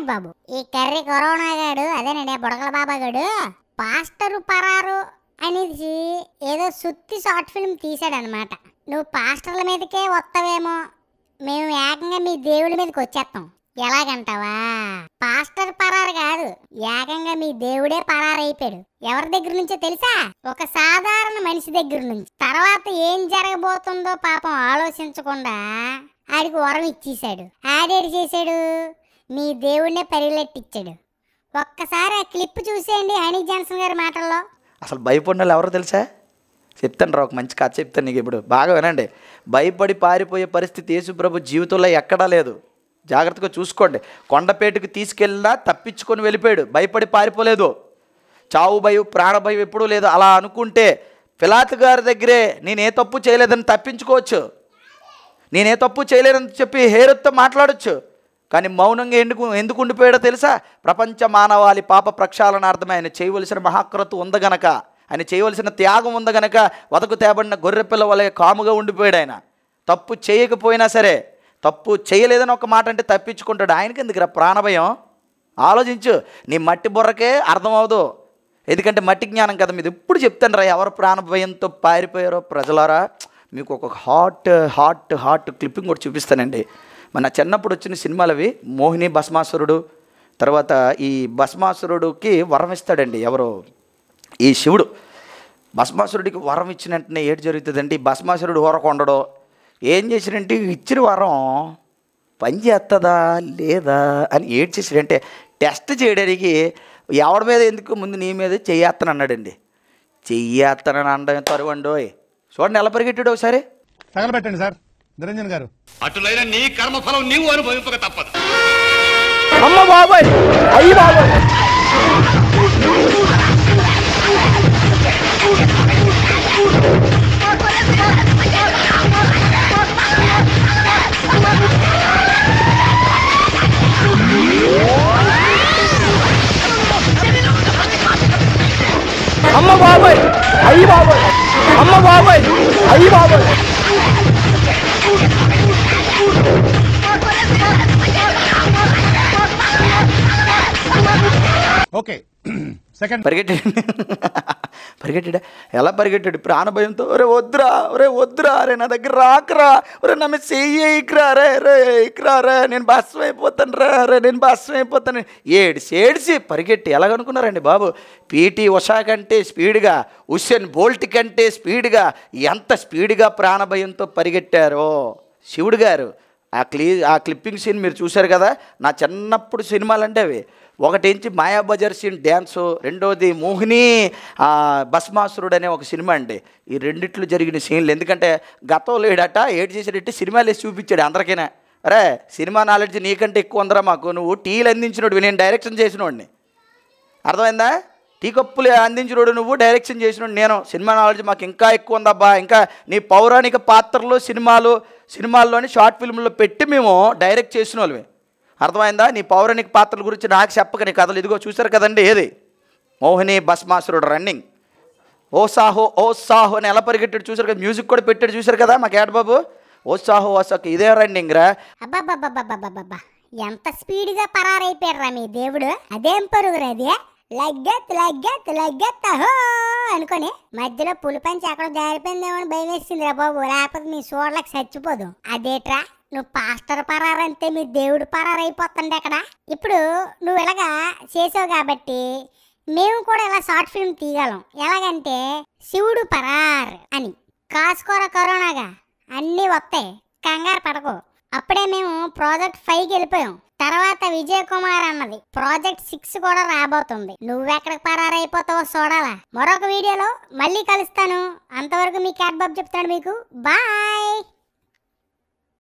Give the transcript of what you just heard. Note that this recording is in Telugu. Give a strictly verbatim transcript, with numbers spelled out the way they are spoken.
బాబు. ఈ కర్రీ కరోనా గాడు అదేనండి బుడగల బాబా గాడు పాస్టరు పరారు అనేది ఏదో సుత్తి షార్ట్ ఫిల్మ్ తీసాడనమాట. నువ్వు పాస్టర్ల మీదకే వస్తావేమో, మేము ఏకంగా మీ దేవుడి మీదకి వచ్చేస్తాం. ఎలాగంటావా? పాస్టర్ పరారు కాదు, ఏకంగా మీ దేవుడే పరారైపోయాడు. ఎవరి దగ్గర నుంచో తెలుసా? ఒక సాధారణ మనిషి దగ్గర నుంచి. తర్వాత ఏం జరగబోతుందో పాపం ఆలోచించకుండా ఆడికి వరం ఇచ్చేశాడు. ఆడేడు చేశాడు, మీ దేవుడినే పరిగెట్టిచ్చాడు. ఒక్కసారి ఆ క్లిప్ చూసేయండి హనీ జాన్సన్ గారి మాటల్లో. అసలు భయపడిన వాళ్ళు ఎవరో తెలుసా? చెప్తాను రా, ఒక మంచి కథ చెప్తాను నీకు. ఇప్పుడు బాగా వినండి. భయపడి పారిపోయే పరిస్థితి యేసుప్రభు జీవితంలో ఎక్కడా లేదు. జాగ్రత్తగా చూసుకోండి. కొండపేటకు తీసుకెళ్ళినా తప్పించుకొని వెళ్ళిపోయాడు, భయపడి పారిపోలేదు. చావు భయం ప్రాణ భయం ఎప్పుడూ లేదు. అలా అనుకుంటే పిలాతు గారి దగ్గరే నేనే తప్పు చేయలేదని తప్పించుకోవచ్చు, నేనే తప్పు చేయలేదని చెప్పి హేరోదుతో మాట్లాడొచ్చు. కానీ మౌనంగా ఎందుకు ఎందుకు ఉండిపోయాడో తెలుసా? ప్రపంచ మానవాళి పాప ప్రక్షాళనార్థమే ఆయన చేయవలసిన మహాకృత ఉంది గనక, ఆయన చేయవలసిన త్యాగం ఉంది గనక వదకు తేబడిన గొర్రెపిల్ల వలె కాముగా ఉండిపోయాడు. ఆయన తప్పు చేయకపోయినా సరే, తప్పు చేయలేదని ఒక మాట అంటే తప్పించుకుంటాడు. ఆయనకి ఎందుకు రా ప్రాణభయం? ఆలోచించు. నీ మట్టి బుర్రకే అర్థమవుదు, ఎందుకంటే మట్టి జ్ఞానం కదా మీద. ఇప్పుడు చెప్తాను రా ఎవరు ప్రాణభయంతో పారిపోయారో. ప్రజలారా, మీకు ఒక హాట్ హాట్ హాట్ క్లిప్పింగ్ కూడా చూపిస్తానండి. మన చిన్నప్పుడు వచ్చిన సినిమాలు అవి. మోహిని భస్మాసురుడు, తర్వాత ఈ భస్మాసురుడికి వరం ఇస్తాడండి ఎవరు? ఈ శివుడు. భస్మాసురుడికి వరం ఇచ్చిన వెంటనే ఏడు జరుగుతుందండి. భస్మాసురుడు ఊరకొండడు ఏం చేసినంటే ఇచ్చిన వరం పని చేస్తుందా లేదా అని ఏడు చేసాడంటే టెస్ట్ చేయడానికి ఎవరి మీద ఎందుకు ముందు నీ మీద చెయ్యేస్తాను అన్నాడండి. చెయ్యేస్తానని అనడం తరువండోయ్. చూడండి ఎలా పరిగెట్టాడు ఒకసారి. తగలబెట్టండి సార్ నిరంజన్ గారు. అటులైన నీ కర్మఫలం నీవు అనుభవింపక తప్పదు. అమ్మ బాబాయ్, అయ్యి బాబాయ్. అమ్మ బాబాయ్, అయ్యి బాబాయ్. అమ్మ బాబాయ్, అయ్యి బాబాయ్. ఓకే సెకండ్ పరిగెట్టాడు పరిగెట్టాడా ఎలా పరిగెట్టాడు ప్రాణభయంతో. ఒరే వద్దురా, ఒరే వద్దురా, అరే నా దగ్గర రాకరా, ఒరే నా మీద చెయ్యి ఇకరా, రే రే ఇకరా, రే నేను భస్మం అయిపోతాను రా, రే నేను భస్మం అయిపోతాను. ఏడిసి ఏడిసి పరిగెట్టి ఎలాగనుకున్నారండి బాబు? పీటీ ఉషా కంటే స్పీడ్గా, ఉసేన్ బోల్ట్ కంటే స్పీడ్గా, ఎంత స్పీడ్గా ప్రాణభయంతో పరిగెట్టారో శివుడు గారు. ఆ క్లీ ఆ క్లిప్పింగ్ సీన్ మీరు చూశారు కదా. నా చిన్నప్పుడు సినిమాలు అంటే అవి. ఒకటి మాయాబజార్ సీన్ డ్యాన్సు, రెండోది మోహిని భస్మాసురుడు అనే ఒక సినిమా అండి. ఈ రెండిట్లు జరిగిన సీన్లు. ఎందుకంటే గతం లేడట ఏడు చేసేటట్టు సినిమాలు వేసి చూపించాడు అందరికైనా. అరే సినిమా నాలెడ్జ్ నీకంటే ఎక్కువ ఉందరా మాకు, నువ్వు టీలు అందించినోడు, నేను డైరెక్షన్ చేసినోడిని. అర్థమైందా? టీ కప్పులు అందించినోడు నువ్వు, డైరెక్షన్ చేసినోడు నేను. సినిమా నాలెడ్జ్ మాకు ఇంకా ఎక్కువ ఉందబ్బా. ఇంకా నీ పౌరాణిక పాత్రలు సినిమాలు సినిమాల్లోని షార్ట్ ఫిల్మ్లో పెట్టి మేము డైరెక్ట్ చేసిన వాళ్ళమే. అర్థమైందా? నీ పౌరాణిక పాత్రల గురించి నాకు చెప్పక నీ కథలు. ఇదిగో చూసారు కదండి, ఏది మోహిని భస్మాసురుడు రన్నింగ్. ఓ సాహో ఓ సాహో అని ఎలా పరిగెట్టాడు చూసారు కదా. మ్యూజిక్ కూడా పెట్టాడు చూసారు కదా మా క్యాట్ బాబు. ఓ సాహో ఓ సాహో ఇదే రన్నింగ్ రా. అబ్బాబ్బాబ్బాబ్బాబ్బా, ఎంత స్పీడ్గా పరారైపోయారు రా మీ దేవుడు. అదేం పరుగురు అది. లగ్గెత్ లగ్గెత్ లగ్గెత్ అహో అనుకొని మధ్యలో పులిపంచి అక్కడ జారిపోయిందేమో అని భయం వేసింది రా బాబు. లేకపోతే మీ సోళ్ళకి చచ్చిపోదు. అదేట్రా నువ్వు పాస్టర్ పరారంతే మీ దేవుడు పరారైపోతుంది అక్కడ. ఇప్పుడు నువ్వు ఇలాగా చేసావు కాబట్టి మేము కూడా ఇలా షార్ట్ ఫిల్మ్ తీయగలం. ఎలాగంటే శివుడు పరార్ అని. కాసుకోర కరోనాగా అన్నీ వస్తాయి, కంగారు పడకు. అప్పుడే మేము ప్రాజెక్ట్ ఫైవ్కి వెళ్ళిపోయాం. తర్వాత విజయ్ కుమార్ అన్నది ప్రాజెక్ట్ సిక్స్ కూడా రాబోతుంది. నువ్వెక్కడికి పరారైపోతావో చూడాలా. మరొక వీడియోలో మళ్ళీ కలుస్తాను. అంతవరకు మీ క్యాట్ బాబు చెప్తాడు మీకు బాయ్.